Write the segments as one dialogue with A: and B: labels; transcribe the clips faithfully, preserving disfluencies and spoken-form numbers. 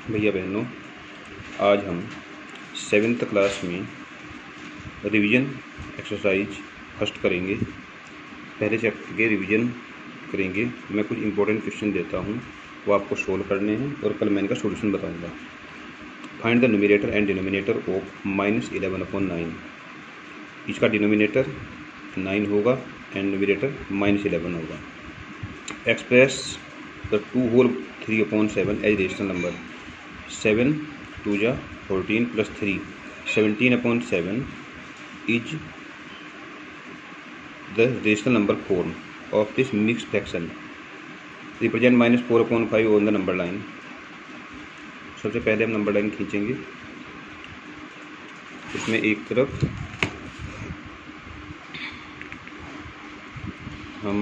A: भैया बहनों, आज हम सेवेंथ क्लास में रिवीजन एक्सरसाइज फर्स्ट करेंगे। पहले चैप्टर के रिवीजन करेंगे। मैं कुछ इंपॉर्टेंट क्वेश्चन देता हूँ, वो आपको सोल्व करने हैं और कल मैं इनका सॉल्यूशन बताऊँगा। Find the numerator and denominator of minus eleven upon nine. इसका डिनोमिनेटर नाइन होगा एंड न्यूमरेटर माइनस इलेवन होगा। Express the two whole three upon seven as rational number. Seven two जा fourteen plus three seventeen upon seven is the rational number form of this mix fraction. Represent minus four upon five on the number line. सबसे पहले हम number line खींचेंगे। इसमें एक तरफ हम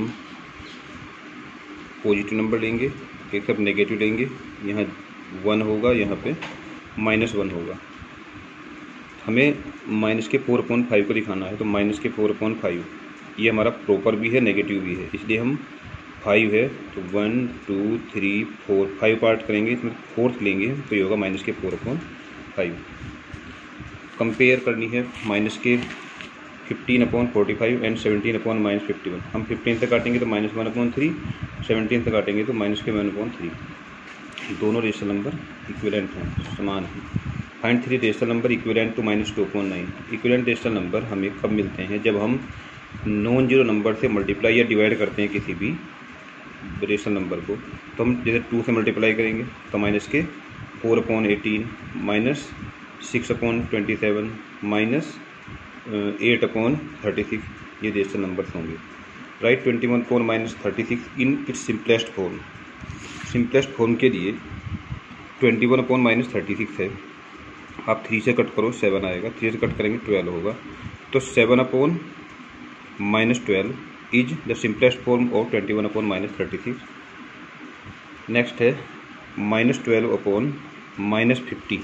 A: positive number लेंगे, एक तरफ नेगेटिव लेंगे। यहाँ वन होगा, यहाँ पे माइनस वन होगा। हमें माइनस के फोर पॉइंट फाइव को दिखाना है, तो माइनस के फोर पॉइंट फाइव ये हमारा प्रॉपर भी है, नेगेटिव भी है, इसलिए हम फाइव है तो one two three four five part करेंगे। इसमें फोर्थ लेंगे तो ये होगा माइनस के फोर पॉइंट फाइव। कंपेयर करनी है माइनस के fifteen upon forty five and seventeen upon minus fifty one. हम फिफ्टीन से काटेंगे तो minus one upon three, seventeen से काटेंगे तो माइनस के वन अपॉन थ्री। दोनों रेशनल नंबर इक्विवेलेंट हैं, समान हैं। Find three rational number equivalent to minus two upon nine. Equivalent rational number हमें कब मिलते हैं? जब हम नॉन जीरो नंबर से मल्टीप्लाई या डिवाइड करते हैं किसी भी रेशनल नंबर को। तो हम जैसे टू से मल्टीप्लाई करेंगे तो माइनस के four upon eighteen, minus six upon twenty seven, minus eight upon thirty six, ये रेशनल नंबर्स होंगे। Right twenty one upon minus thirty six in its simplest form. Simplest form के लिए twenty one upon minus thirty six है। आप three से cut करो, seven आएगा। Three से कट करेंगे ट्वेल्व होगा। तो seven upon minus twelve is the simplest form of twenty one upon minus thirty six. Next है minus twelve upon minus fifty,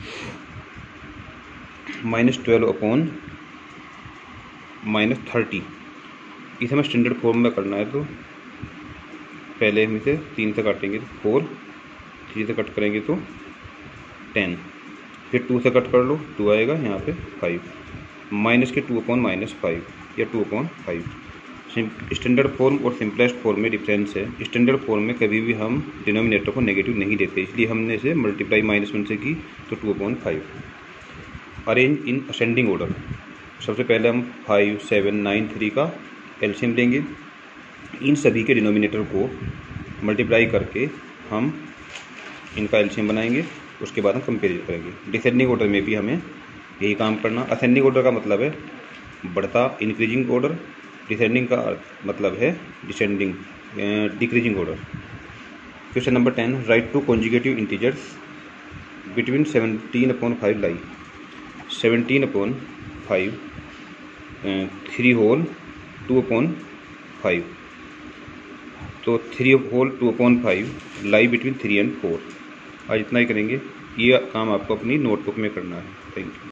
A: minus twelve upon minus thirty. इसे हमें standard form में करना है, तो पहले हम इसे तीन से काटेंगे तो फोर, थ्री से कट करेंगे तो टेन, फिर टू से कट कर लो, टू आएगा, यहाँ पे फाइव। माइनस के टू अपॉन माइनस फाइव या two upon five. Standard form और सिंपलेस्ट फॉर्म में डिफरेंस है। स्टैंडर्ड फॉर्म में कभी भी हम डिनोमिनेटर को नेगेटिव नहीं देते, इसलिए हमने इसे मल्टीप्लाई माइनस वन से की तो two upon five. Arrange in ascending order. सबसे पहले हम फाइव सेवन नाइन थ्री का एलसीएम लेंगे। इन सभी के डिनोमिनेटर को मल्टीप्लाई करके हम इनका एलसीएम बनाएंगे। उसके बाद हम कंपेरिजन करेंगे। डिसेंडिंग ऑर्डर में भी हमें यही काम करना। असेंडिंग ऑर्डर का मतलब है बढ़ता, इंक्रीजिंग ऑर्डर। डिसेंडिंग का मतलब है descending, decreasing order. Question number ten, write two conjugative integers between seventeen upon five lie. Seventeen upon five, three whole two upon five, तो three whole two upon five lie between three and four. आज इतना ही करेंगे। ये काम आपको अपनी notebook में करना है। Thank you.